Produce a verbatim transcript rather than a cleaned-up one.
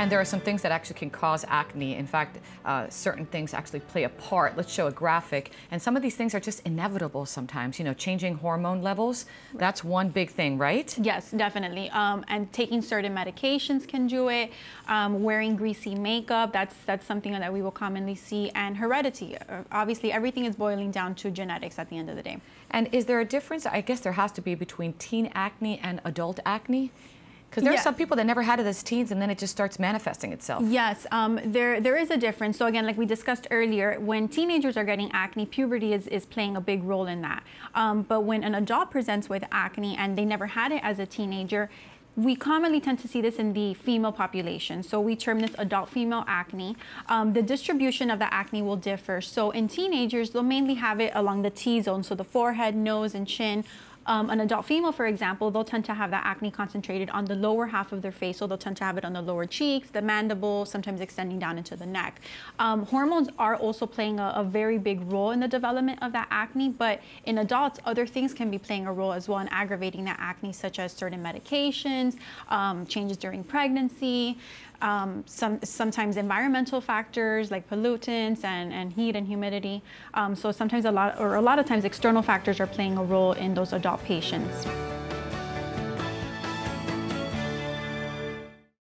And there are some things that actually can cause acne. In fact, uh, certain things actually play a part. Let's show a graphic. And some of these things are just inevitable sometimes. You know, changing hormone levels, that's one big thing, right? Yes, definitely. Um, and taking certain medications can do it. Um, wearing greasy makeup, that's, that's something that we will commonly see. And heredity. Uh, obviously, everything is boiling down to genetics at the end of the day. And is there a difference? I guess there has to be between teen acne and adult acne. Because there are yes. some people that never had it as teens, and then it just starts manifesting itself. Yes, um, there there is a difference. So again, like we discussed earlier, when teenagers are getting acne, puberty is, is playing a big role in that. Um, but when an adult presents with acne and they never had it as a teenager, we commonly tend to see this in the female population. So we term this adult female acne. Um, the distribution of the acne will differ. So in teenagers, they'll mainly have it along the T-zone, so the forehead, nose, and chin. Um, an adult female, for example, they'll tend to have that acne concentrated on the lower half of their face, so they'll tend to have it on the lower cheeks, the mandible, sometimes extending down into the neck. Um, hormones are also playing a, a very big role in the development of that acne, but in adults, other things can be playing a role as well in aggravating that acne, such as certain medications, um, changes during pregnancy, Um, some, sometimes environmental factors like pollutants and, and heat and humidity. Um, so sometimes a lot, or a lot of times external factors are playing a role in those adult patients.